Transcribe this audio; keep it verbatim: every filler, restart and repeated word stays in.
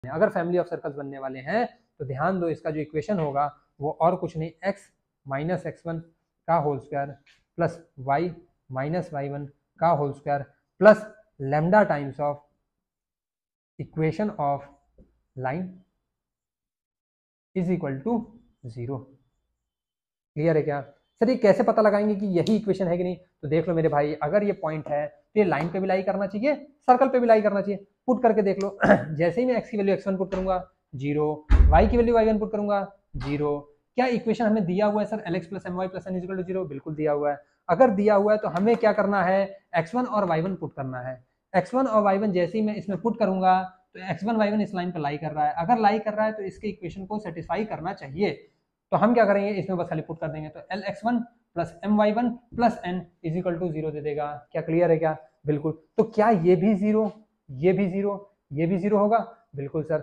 अगर family of circles बनने वाले हैं तो ध्यान दो इसका जो इक्वेशन होगा वो और कुछ नहीं x माइनस एक्स वन का whole square plus y minus y one का whole square plus lambda times of equation of line is equal to zero. Clear है क्या? सर ये कैसे पता लगाएंगे कि यही इक्वेशन है कि नहीं? तो देख लो मेरे भाई, अगर ये पॉइंट है तो ये लाइन पे भी लाई करना चाहिए, सर्कल पे भी लाई करना चाहिए। पुट करके देख लो जैसे ही मैं x की वैल्यू एक्स वन पुट करूंगा जीरो, y की वैल्यू वाई वन पुट करूंगा जीरो। क्या इक्वेशन हमें दिया हुआ है sir L x plus M y plus N is equal to zero? बिल्कुल दिया हुआ है। अगर दिया हुआ है तो हमें क्या करना है, एक्स वन और वाई वन पुट करना है। एक्स वन और वाई वन जैसे ही मैं इसमें पुट करूंगा तो एक्स वन वाई वन इस लाइन पर लाई कर रहा है। अगर लाई कर रहा है तो इसके इक्वेशन को सेटिस्फाई करना चाहिए। तो हम क्या करेंगे, इसमें बस खाली पुट कर देंगे, तो L x one plus M y one plus N is equal to zero दे देगा। क्या क्लियर है क्या? बिल्कुल। तो क्या ये भी जीरो, ये भी जीरो, ये भी जीरो होगा? बिल्कुल सर।